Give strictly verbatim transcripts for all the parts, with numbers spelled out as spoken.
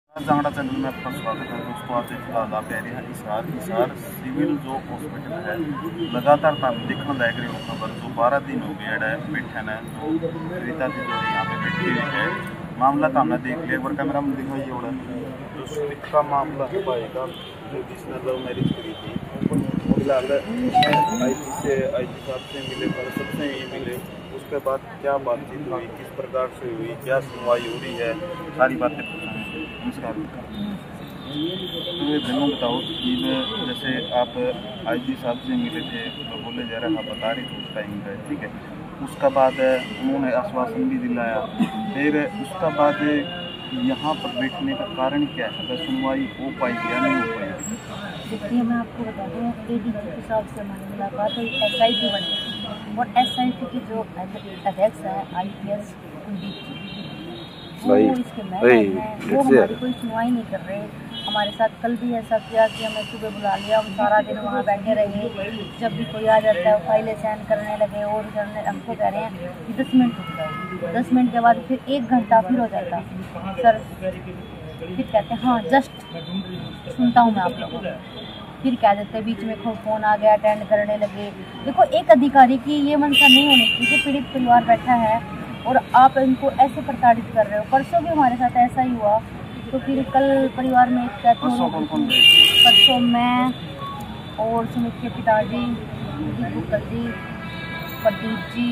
Jangra channel में आपका स्वागत है दोस्तों। आज फिलहाल आप रहे हैं हिसार हिसार सिविल जो हॉस्पिटल है लगातार देखने लग रही हो खबर जो बारह दिन हो गया है बैठे है जो रीता जी जो यहाँ पे बैठी हुई है। मामला तो हमने देख लिया, एक बार कैमरा में दिखाइए। और जो सुमित का मामला है भाई का जो जिसने लव मैरिज करी थी, फिलहाल आई जी से आई जी साहब से मिले, पर सबसे ही मिले। उसके बाद क्या बातचीत हुई, किस प्रकार से हुई, क्या सुनवाई हो रही है, सारी बातें पूछेंगे। नमस्कार। तो ये दोनों बताओ कि जैसे आप आई जी साहब से मिले थे तो बोले जा रहा बता रही थी उस टाइम का, ठीक है। उसका बाद उन्होंने आश्वासन भी दिलाया, फिर उसका बाद यहाँ पर बैठने का कारण क्या है, अगर सुनवाई हो पाएगी या नहीं हो पाएगी? देखिए, मैं आपको बता दूँ, ए डी जी के साहब से हमारी मुलाकात हुई, एस आई टी बनी और एस आई टी की जो अध्यक्ष है I P S Kuldeep ji, वो इसके मैनेजर हैं, वो हमारी कोई सुनवाई नहीं कर रहे। हमारे साथ कल भी ऐसा किया कि हमें सुबह बुला लिया, हम सारा दिन वहाँ बैठे रहे। जब भी कोई आ जाता है फाइलें साइन करने लगे और करने, हमको कह रहे हैं कि दस मिनट रुक जाओ। दस मिनट के बाद फिर एक घंटा फिर हो जाता सर, फिर कहते हैं हाँ जस्ट सुनता हूँ मैं आप लोगों को, फिर कह देते हैं बीच में फ़ोन आ गया, अटेंड करने लगे। देखो, एक अधिकारी की ये मंशा नहीं होनी चाहिए कि पीड़ित परिवार बैठा है और आप इनको ऐसे प्रताड़ित कर रहे हो। परसों भी हमारे साथ ऐसा ही हुआ, तो फिर कल परिवार में एक डेथ हो गई। परसों मैं और सुमित के पिताजी गुप्ता जी, प्रदीप जी,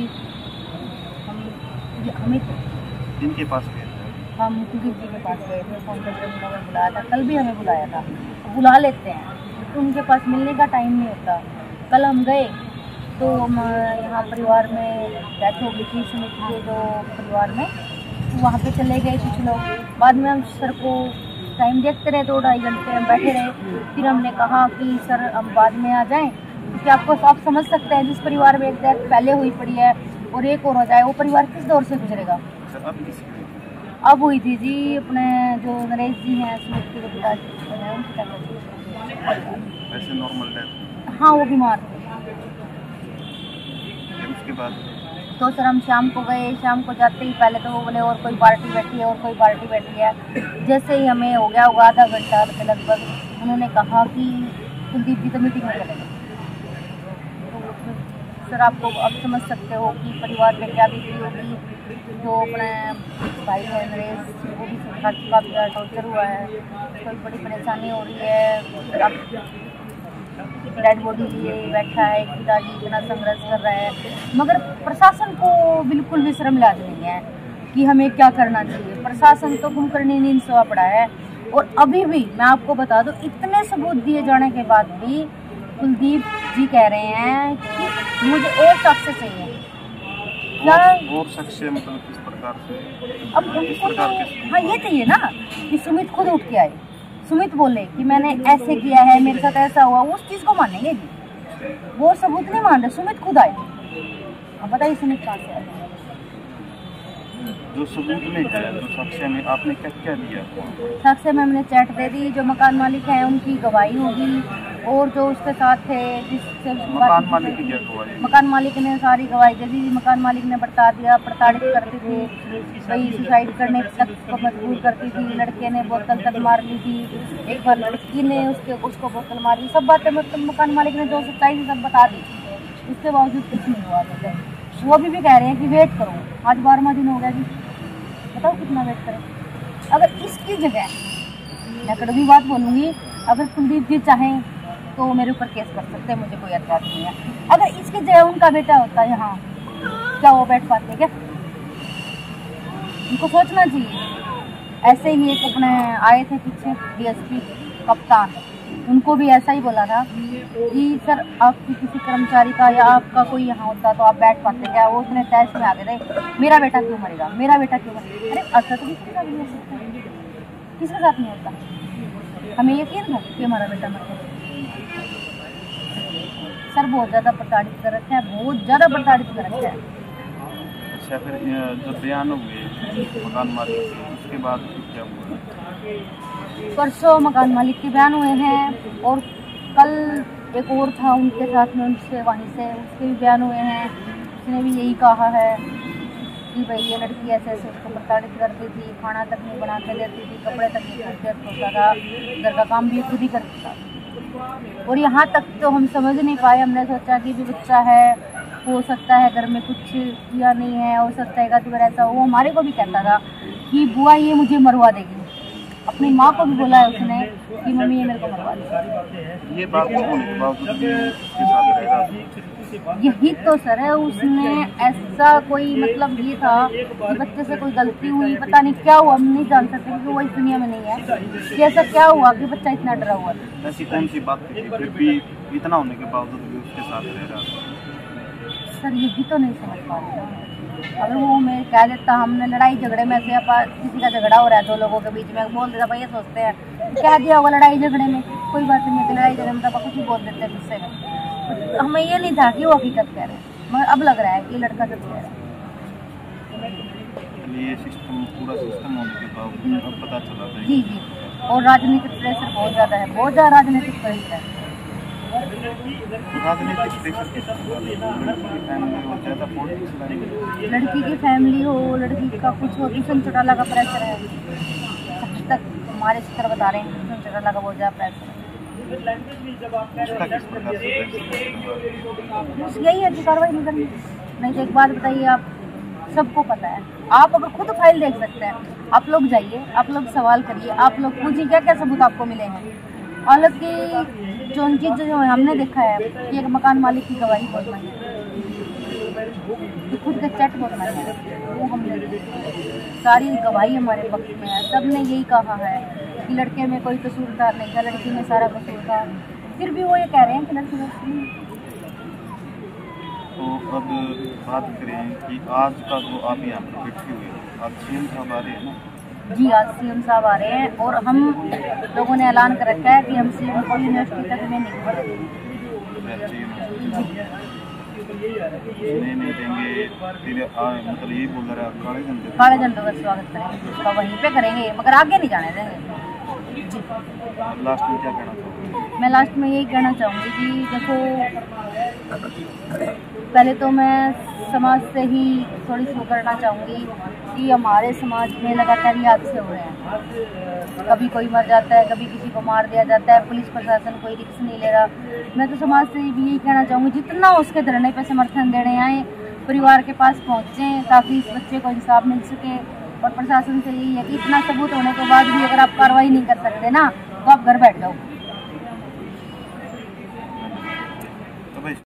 हम हमें जिनके पास गए हम कुलदीप जी के पास गए थे, फ़ोन करके उन्होंने बुलाया था। कल भी हमें बुलाया था, बुला लेते हैं तो उनके पास मिलने का टाइम नहीं होता। कल हम गए तो हम यहाँ परिवार में डेथ हो गई थी सुमित के जो परिवार में, तो वहाँ पे चले गए कुछ लोग। बाद में हम सर को टाइम देखते रहे, दो ढाई घंटे हम बैठे रहे। फिर हमने कहा कि सर हम बाद में आ जाएं, क्योंकि आपको आप समझ सकते हैं जिस परिवार में एक डेथ पहले हुई पड़ी है और एक और हो जाए, वो परिवार किस दौर से गुजरेगा। अब हुई थी जी अपने जो नरेश जी हैं सुमित के जो पिताजी हैं उनकी वैसे नॉर्मल डेथ। हाँ, वो बीमार थे। उसके बाद तो सर हम शाम को गए, शाम को जाते ही पहले तो वो बोले और कोई पार्टी बैठी है और कोई पार्टी बैठी है। जैसे ही हमें हो गया होगा आधा घंटा के लगभग, उन्होंने कहा कि कुलदीप जी तो मीटिंग में चले गए। तो सर आपको अब समझ सकते हो कि परिवार पे क्या बीती होगी। जो अपने भाई है नरेश, वो भी खा चुका भी है, टॉर्चर हुआ है, कोई बड़ी परेशानी हो रही है। अब डेड बॉडी लिए बैठा है, एक पिताजी इतना संघर्ष कर रहा है, मगर प्रशासन को बिल्कुल भी शर्म लाज नहीं है कि हमें क्या करना चाहिए। प्रशासन तो कुंभकर्णी नींद सोया पड़ा है। और अभी भी मैं आपको बता दूं, इतने सबूत दिए जाने के बाद भी कुलदीप जी कह रहे हैं कि मुझे और शख्स चाहिए। क्या और शख्स मतलब किस प्रकार से? अब उनको तो हाँ ये चाहिए ना कि सुमित खुद उठ के आए, सुमित बोले कि मैंने ऐसे किया है, मेरे साथ ऐसा हुआ, उस चीज़ को मानेंगे जी। वो सबूत नहीं मान रहे, सुमित खुद आए। अब बताइए सुमित कहाँ से आए? जो सबूत में है, जो साक्ष्य में आपने क्या क्या दिया? साक्ष्य में हमने चैट दे दी, जो मकान मालिक हैं उनकी गवाही होगी और जो उसके साथ थे जिससे मकान मालिक की क्या गवाही? मकान मालिक ने सारी गवाही दे दी। मकान मालिक ने बता दिया, प्रताड़ित करते थे, वही सुसाइड करने तक को मजबूर करती थी। लड़के ने बोतल तक मार ली थी, एक बार लड़की ने उसके उसको बोतल मारी। सब बातें मतलब मकान मालिक ने जो सच्चाई थी सब बता दी, उसके बावजूद कुछ नहीं हुआ। वो अभी भी कह रहे हैं कि वेट करो, आज बारहवां दिन हो गया जी, बताओ कितना वेट करें। अगर इसकी जगह मैं कड़वी बात बोलूँगी, अगर कुलदीप जी चाहें तो मेरे ऊपर केस कर सकते हैं, मुझे कोई एतराज़ नहीं है। अगर इसकी जगह उनका बेटा होता है यहाँ, क्या वो बैठ पाते क्या? उनको सोचना चाहिए। ऐसे ही एक अपने आए थे पीछे डी एस पी कप्तान, उनको भी ऐसा ही बोला था कि सर आपकी किसी कर्मचारी का या आपका कोई यहाँ होता तो आप बैठ पाते क्या? वो उतने तैश में आ गए थे, मेरा बेटा क्यों मरेगा, मेरा बेटा क्यों मरेगा। अरे अच्छा तो किसके साथ नहीं हो सकता, किसके साथ नहीं होता? हमें यकीन है कि हमारा बेटा मर गया। सर बहुत ज़्यादा प्रताड़ित कर रखे हैं, बहुत ज़्यादा प्रताड़ित कर रखे हैं। अच्छा, फिर जो बयान हुए मकान मालिक के, उसके बाद क्या हुआ? परसों मकान मालिक के बयान हुए हैं और कल एक और था उनके साथ में, उनसे वहीं से उसके भी बयान हुए हैं। उसने भी यही कहा है कि भाई ये लड़की ऐसे ऐसे उसको प्रताड़ित करती थी, खाना तक नहीं बना के देती थी, कपड़े तक नहीं खुद होता था, घर का काम भी खुद ही करता था। और यहाँ तक तो हम समझ नहीं पाए, हमने सोचा कि भी बच्चा है, हो सकता है घर में कुछ किया नहीं है, हो सकता है तो ऐसा। वो हमारे को भी कहता था कि बुआ ये मुझे मरवा देगी, अपनी माँ को भी बोला है उसने कि मम्मी ये मेरे को मरवा देगी। ये बात होने के बावजूद भी उसके साथ रह रहा था। यही तो सर है, उसने ऐसा कोई मतलब ये था कि बच्चे से कोई गलती हुई, पता नहीं क्या हुआ, हम नहीं जान सकते क्योंकि वो इस दुनिया में नहीं है कि ऐसा क्या हुआ कि बच्चा इतना डरा हुआ था। ऐसी कौन सी बात थी फिर भी इतना होने के बावजूद भी उसके साथ रह रहा था? सर यही तो नहीं समझ पा रहा। अगर वो मैं कह देता, हमने लड़ाई झगड़े में से किसी का झगड़ा हो रहा है दो लोगों के बीच में, बोल देता भाई ये सोचते हैं कह दिया होगा लड़ाई झगड़े में, कोई बात नहीं है, लड़ाई झगड़े में तो कुछ ही बोल देते हैं गुस्से में। तो हमें ये नहीं था कि वो हकीकत कह रहे हैं, मगर अब लग रहा है कि लड़का सच कह रहा है। ये सिस्टम पूरा सिस्टम होने के बावजूद अब पता चला था। जी जी, और राजनीतिक प्रेशर बहुत ज़्यादा है, बहुत ज़्यादा राजनीतिक प्रेशर है। राजनीतिक प्रेशर के साथ लड़की की फैमिली हो, ज़्यादा पॉलिटिक्स लाइन, लड़की की फैमिली हो, लड़की का कुछ हो, किशन चौटाला का प्रेशर है। अब तक हमारे चित्र बता रहे हैं किशन चौटाला का बहुत ज़्यादा प्रेशर है। उसका किस प्रकार से बस यही है कि कार्रवाई नहीं करनी। नहीं तो एक बात बताइए, आप सबको पता है, आप अगर खुद फाइल देख सकते हैं, आप लोग जाइए, आप लोग सवाल करिए, आप लोग पूछिए क्या क्या सबूत आपको मिले हैं। हालांकि जो उनकी जो हमने देखा है कि एक मकान मालिक की गवाही बहुत मानी है, तो खुद के चैट बहुत मानी है, वो हमने सारी गवाही हमारे पक्ष में है। सब ने यही कहा है कि लड़के में कोई कसूरदार नहीं था, लड़की में सारा कसूर था, फिर भी वो ये कह रहे हैं कि लड़की में। तो अब बात करें कि आज का जो आप यहाँ पर बैठे हुए हैं, आज सीएम साहब आ रहे हैं ना? जी, आज सीएम साहब आ रहे हैं और हम लोगों ने ऐलान कर रखा है कि हम सीएम को यूनिवर्सिटी तक में नहीं नहीं नहीं देंगे, फिर मतलब यही बोल रहा है काले झंडे काले झंडों का स्वागत करेंगे, उसका वहीं पे करेंगे, मगर आगे नहीं जाने देंगे। जी, लास्ट में क्या कहना चाहूँगी? मैं लास्ट में यही कहना चाहूँगी कि देखो, पहले तो मैं समाज से ही थोड़ी शुरू करना चाहूँगी कि हमारे समाज में लगातार ये हादसे हो रहे हैं, कभी कोई मर जाता है, कभी किसी को मार दिया जाता है, पुलिस प्रशासन कोई रिस्क नहीं ले रहा। मैं तो समाज से भी यही कहना चाहूँगी जितना उसके धरने पर समर्थन देने आए, परिवार के पास पहुँचें ताकि इस बच्चे को इंसाफ मिल सके। और प्रशासन से यही है कि इतना सबूत होने के बाद भी अगर आप कार्रवाई नहीं कर सकते ना, तो आप घर बैठ जाओ।